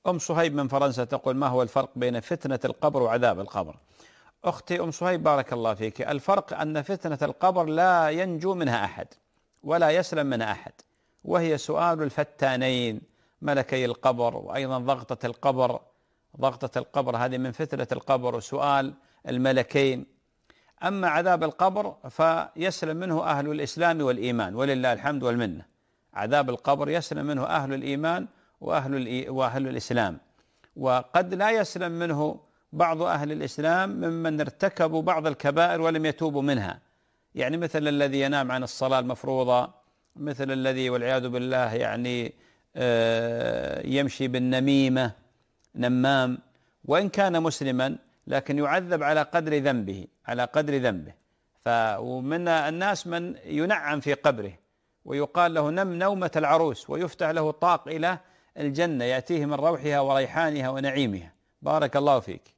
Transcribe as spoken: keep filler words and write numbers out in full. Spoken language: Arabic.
أم صهيب من فرنسا تقول: ما هو الفرق بين فتنة القبر وعذاب القبر؟ أختي أم صهيب بارك الله فيك، الفرق أن فتنة القبر لا ينجو منها أحد ولا يسلم منها أحد، وهي سؤال الفتانين ملكي القبر، وأيضا ضغطة القبر. ضغطة القبر هذه من فتنة القبر وسؤال الملكين. أما عذاب القبر فيسلم منه أهل الإسلام والإيمان ولله الحمد والمنة. عذاب القبر يسلم منه أهل الإيمان وأهل, وأهل الإسلام، وقد لا يسلم منه بعض أهل الإسلام ممن ارتكبوا بعض الكبائر ولم يتوبوا منها، يعني مثل الذي ينام عن الصلاة المفروضة، مثل الذي والعياذ بالله يعني يمشي بالنميمة، نمام، وإن كان مسلما لكن يعذب على قدر ذنبه، على قدر ذنبه. فمن الناس من ينعم في قبره ويقال له نم نومة العروس، ويفتح له طاق إلى الجنة يأتيه من روحها وريحانها ونعيمها. بارك الله فيك.